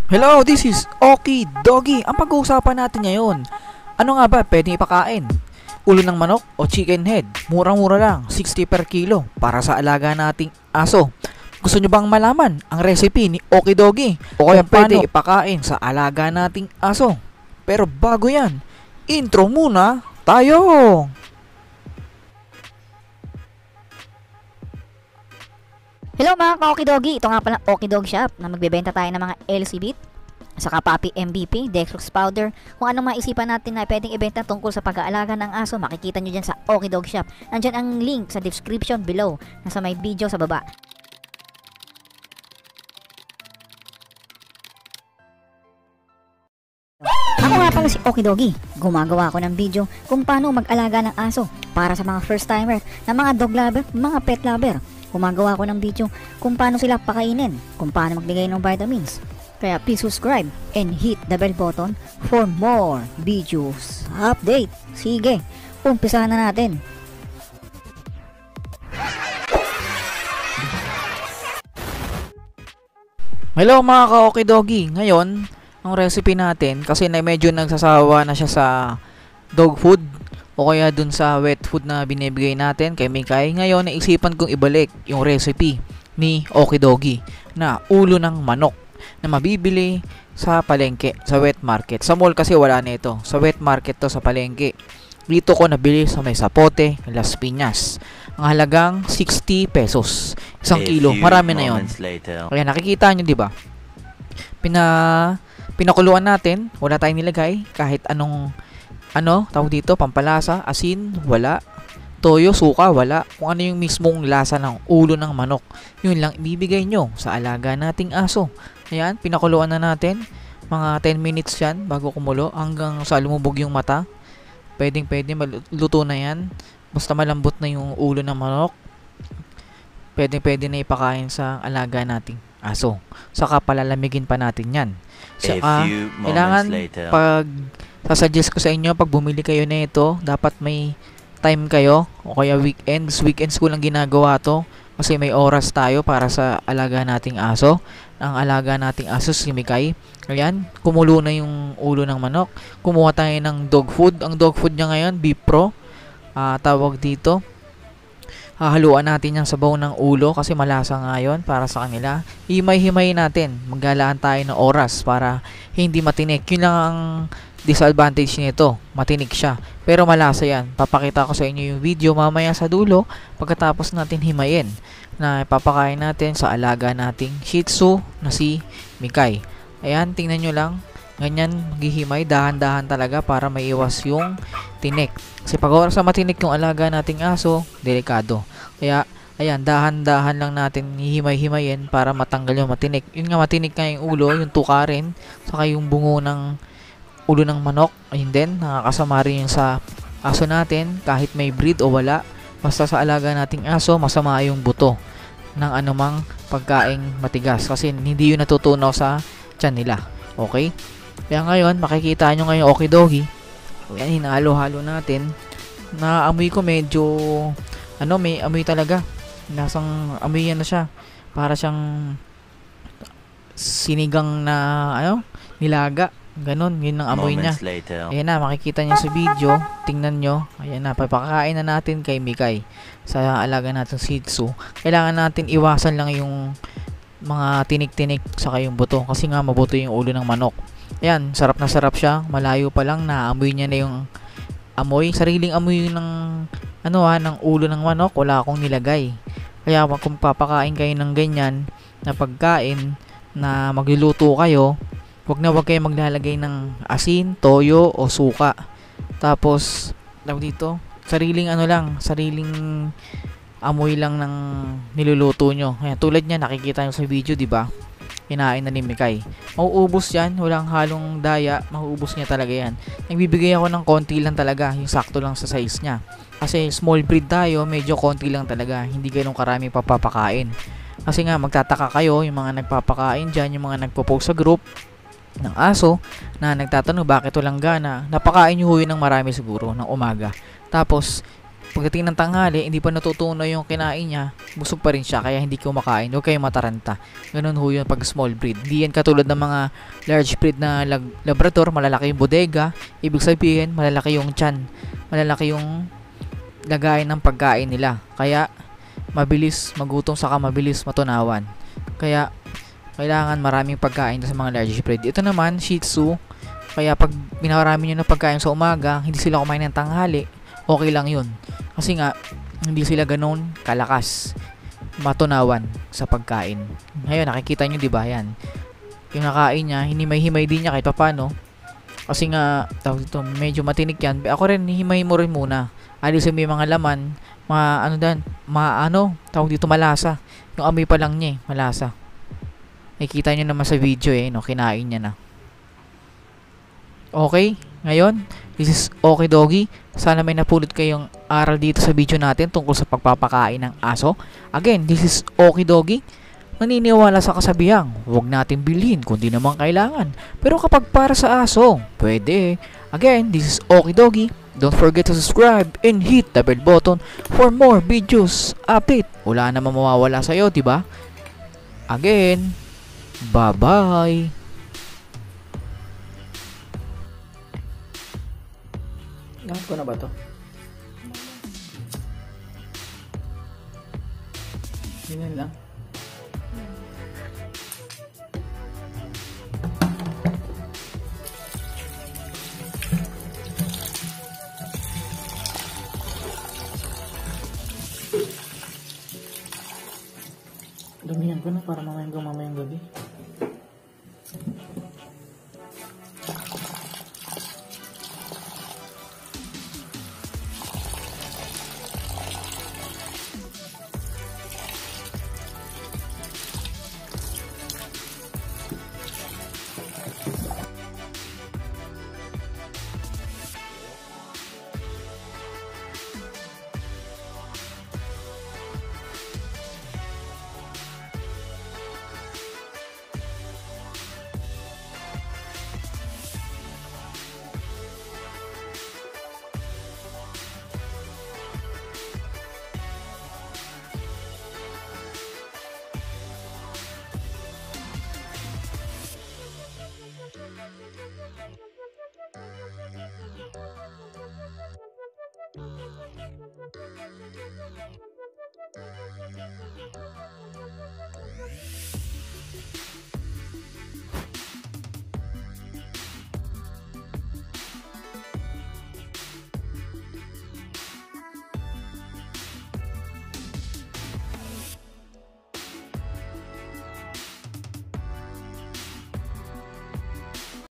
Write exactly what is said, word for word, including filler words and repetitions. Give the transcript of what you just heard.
Hello, this is Okie Doggy. Ang pag-uusapan natin ngayon, ano nga ba pwedeng ipakain? Ulo ng manok o chicken head? Murang-mura lang, sixty per kilo para sa alaga nating aso. Gusto nyo bang malaman ang recipe ni Okie Doggy? O kaya pwede ipakain sa alaga nating aso? Pero bago yan, intro muna tayo! Hello mga ka-Okidogi, ito nga pala Okie Dog Shop na magbebenta tayo ng mga L C Beat, saka Papi M V P, Dextrose Powder, kung anong maisipan natin na pwedeng ibenta tungkol sa pag-aalaga ng aso, makikita nyo dyan sa Okie Dog Shop. Nandyan ang link sa description below, nasa may video sa baba. Ako nga pala si Okie Doggy, gumagawa ako ng video kung paano mag-alaga ng aso para sa mga first timer, na mga dog lover, mga pet lover. Gumagawa ako ng video kung paano sila pakainin, kung paano magbigay ng vitamins. Kaya please subscribe and hit the bell button for more videos. Update! Sige, umpisahan na natin. Hello mga ka-Okie Doggy. Ngayon, ang recipe natin, kasi na medyo nagsasawa na siya sa dog food o kaya dun sa wet food na binibigay natin kay Mikay. Ngayon, naisipan kong ibalik yung recipe ni Okie Doggy na ulo ng manok na mabibili sa palengke, sa wet market. Sa mall kasi wala na ito. Sa wet market to, sa palengke. Dito ko nabili sa may Zapote, Las Piñas. Ang halagang sixty pesos. Isang kilo. Marami na yun. Kaya nakikita nyo, di ba? Pina, pinakuluan natin. Wala tayong nilagay. Kahit anong ano, tawag dito, pampalasa, asin, wala. Toyo, suka, wala. Kung ano yung mismong lasa ng ulo ng manok, yun lang ibibigay nyo sa alaga nating aso. Ayan, pinakuluan na natin. Mga ten minutes yan bago kumulo hanggang sa lumubog yung mata. Pwedeng pwede, maluto na yan. Basta malambot na yung ulo ng manok. Pwedeng pwede na ipakain sa alaga nating aso. Saka palalamigin pa natin yan. Saka, kailangan pag sasuggest ko sa inyo, pag bumili kayo na ito, dapat may time kayo o kaya weekends. Weekends ko lang ginagawa to kasi may oras tayo para sa alaga nating aso. Ang alaga nating aso si Mikay. Ayan, kumulo na yung ulo ng manok. Kumuha tayo ng dog food. Ang dog food niya ngayon, Beef Pro. Uh, tawag dito. Hahaluan natin yung sabaw ng ulo kasi malasa nga yun para sa kanila. Himay-himay natin. Maggalaan tayo ng oras para hindi matinik. Yun lang ang disadvantage nito, matinik siya, pero malasa yan. Papakita ko sa inyo yung video mamaya sa dulo pagkatapos natin himayin na ipapakain natin sa alaga nating Shih Tzu na si Mikay. Ayan, tingnan nyo lang, ganyan maghihimay, dahan-dahan talaga para maiwas yung tinik. Kasi pag oras na matinik yung alaga nating aso, delikado. Kaya ayan, dahan-dahan lang natin hihimay-himayin para matanggal yung matinik. Yun nga, matinik nga yung ulo, yung tuka rin, saka yung bungo ng ulo ng manok. Ayun din, nakakasama rin yung sa aso natin kahit may breed o wala. Basta sa alaga nating aso, masama yung buto ng anumang pagkaing matigas kasi hindi yun natutunaw sa tiyan nila. Okay? Kaya ngayon, makikita nyo ngayon Okie Doggy. Ayan, hinalo-halo natin. Naamoy ko medyo ano, may amoy talaga. Nasang amoy yan na siya. Para siyang sinigang na ano, nilaga. Ganon, yun ang amoy niya. Ayan na, makikita niyo sa video. Tingnan nyo. Ayan na, papakain na natin kay Mikay sa alaga natin Shih Tzu. Kailangan natin iwasan lang yung mga tinik-tinik saka yung buto kasi nga mabuto yung ulo ng manok. Ayan, sarap na sarap siya. Malayo pa lang, naamoy niya na yung amoy. Sariling amoy ng ano ha, ng ulo ng manok. Wala akong nilagay. Kaya kung papakain kayo ng ganyan na pagkain na magluluto kayo, wag na wag kayo maglalagay ng asin, toyo o suka. Tapos, tawag dito, sariling ano lang, sariling amoy lang ng niluluto nyo. Ayan, tulad niya, nakikita nyo sa video, di ba? Kinain na ni Mikay. Mauubos yan, walang halong daya, mauubos niya talaga yan. Nagbibigay ako ng konti lang talaga, yung sakto lang sa size niya. Kasi small breed tayo, medyo konti lang talaga, hindi ganun karami papapakain. Kasi nga, magtataka kayo, yung mga nagpapakain dyan, yung mga nagpo-post sa group ng aso na nagtatanong bakit walang gana, napakain nyo huyo ng marami siguro ng umaga, tapos pagdating ng tanghali, hindi pa natutunaw yung kinain niya, busog pa rin siya, kaya hindi kumakain. Huwag kayong mataranta. Ganun ho yun pag small breed. Hindi yan katulad ng mga large breed na lag- Labrador, malalaki yung bodega. Ibig sabihin, malalaki yung tiyan. Malalaki yung lagayan ng pagkain nila. Kaya, mabilis magutom saka mabilis matunawan. Kaya, kailangan maraming pagkain sa mga large breed. Ito naman, Shih Tzu. Kaya pag binawarami nyo ng pagkain sa umaga, hindi sila kumain ng tanghali, okay lang yun. Kasi nga, hindi sila ganun kalakas matunawan sa pagkain. Ngayon, nakikita nyo, di ba? Yan. Yung nakain niya, hinimay-himay din niya kahit papano. Kasi nga, tawag dito, medyo matinik yan. Ako rin, himay mo rin muna. Alisin mo yung mga laman, mga ano dan, mga ano, tawag dito, malasa. Yung amoy pa lang niya eh, malasa. Nakikita nyo naman sa video eh, no, kinain niya na. Okay, ngayon, this is Okay Doggy. Sana may napulot kayong aral dito sa video natin tungkol sa pagpapakain ng aso. Again, this is Okay Doggy. Naniniwala sa kasabihang, huwag natin bilhin kung di naman kailangan. Pero kapag para sa aso, pwede. Again, this is Okay Doggy. Don't forget to subscribe and hit the bell button for more videos update. Wala namang mawawala sa'yo, diba? Again, bye-bye. Lahat ko na ba to? Ganyan lang. Damihan ko na para mamayang gumamayang gabi.